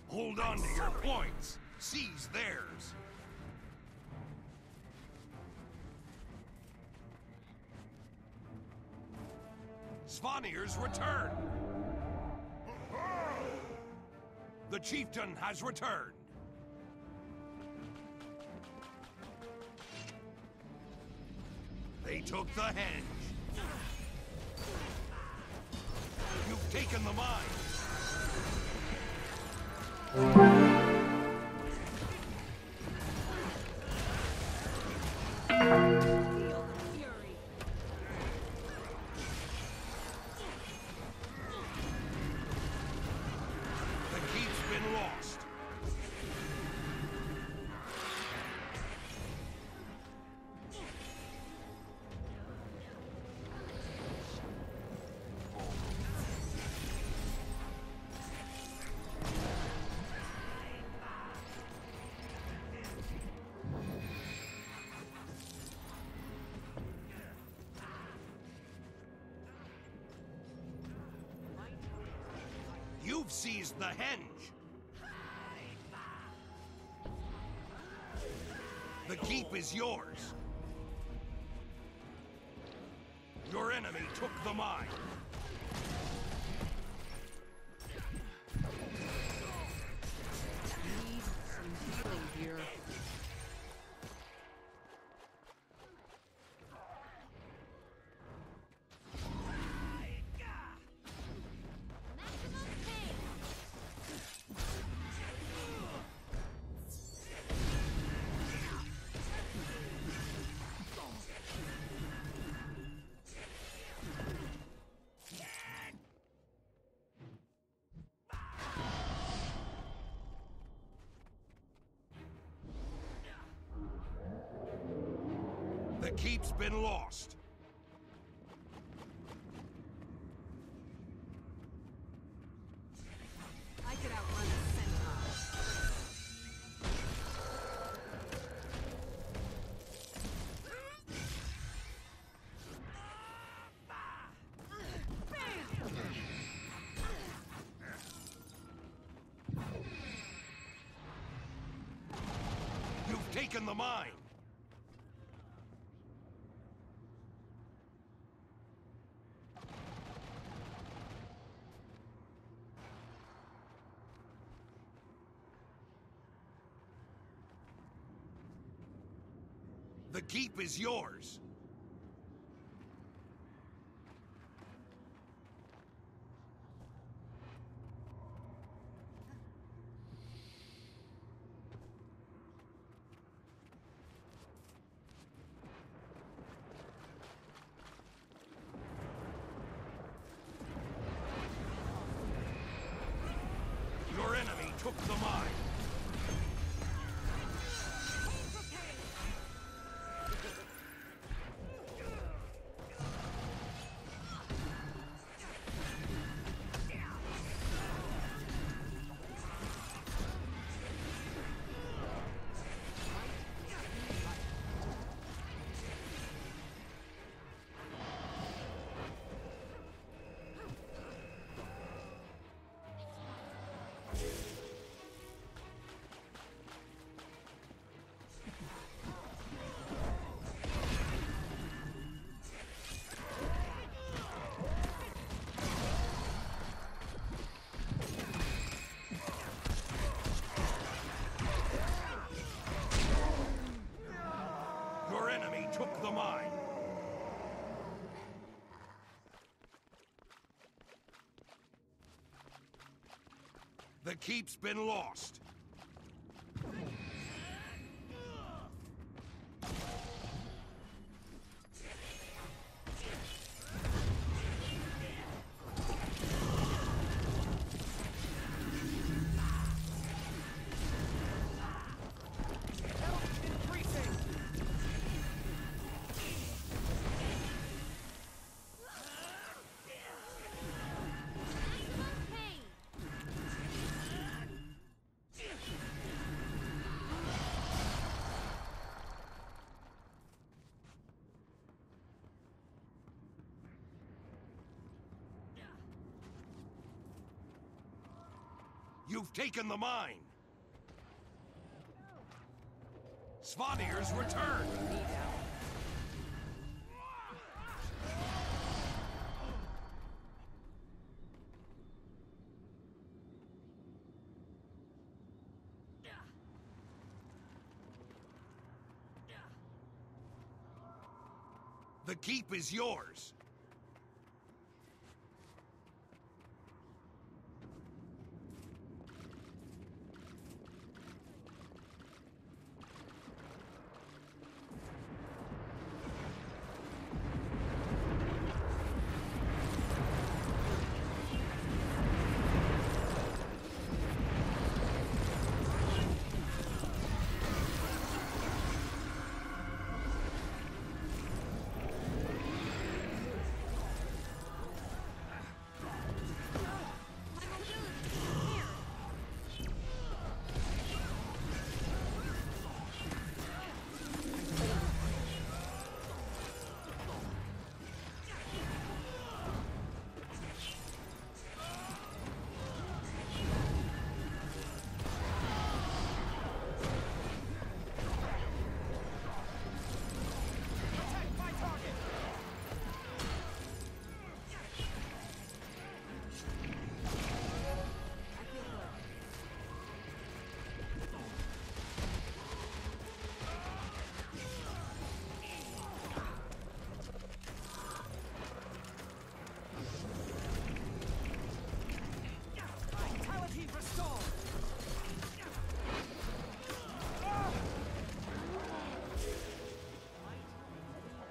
Hold on to your points. Seize theirs. Svanir's return. The chieftain has returned. They took the henge. You've taken the mine. The keep's been lost. You've seized the henge. The keep is yours. Your enemy took the mine. Need some healing here. The keep's been lost. I could outrun a centaur. You've taken the mine. The keep is yours. Your enemy took the mine. Your enemy took the mine. The keep's been lost. You've taken the mine. Svanir's return. The keep is yours.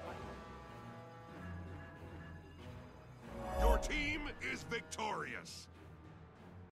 Your team is victorious.